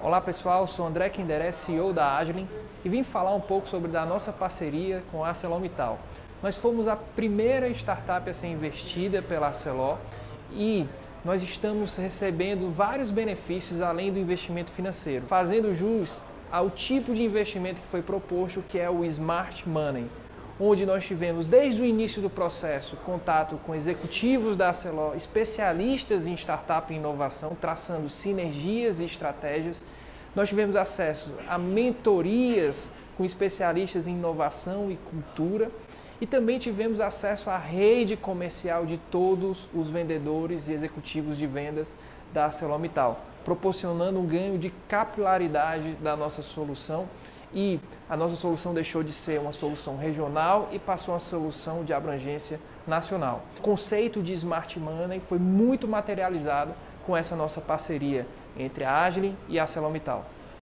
Olá pessoal, sou André Kinderé, CEO da Agilent, e vim falar um pouco sobre a nossa parceria com a ArcelorMittal. Nós fomos a primeira startup a ser investida pela Arcelor e nós estamos recebendo vários benefícios além do investimento financeiro, fazendo jus ao tipo de investimento que foi proposto, que é o Smart Money, onde nós tivemos desde o início do processo contato com executivos da Arcelor, especialistas em startup e inovação, traçando sinergias e estratégias. Nós tivemos acesso a mentorias com especialistas em inovação e cultura e também tivemos acesso à rede comercial de todos os vendedores e executivos de vendas da ArcelorMittal, proporcionando um ganho de capilaridade da nossa solução. E a nossa solução deixou de ser uma solução regional e passou a uma solução de abrangência nacional. O conceito de Smart Money foi muito materializado com essa nossa parceria entre a Agilent e a ArcelorMittal.